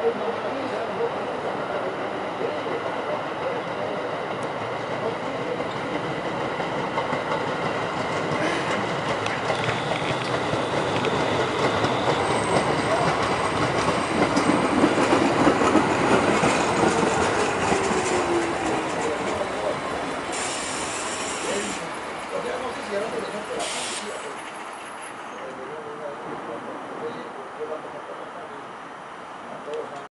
O sea, no sé si ahora, por ejemplo, la policía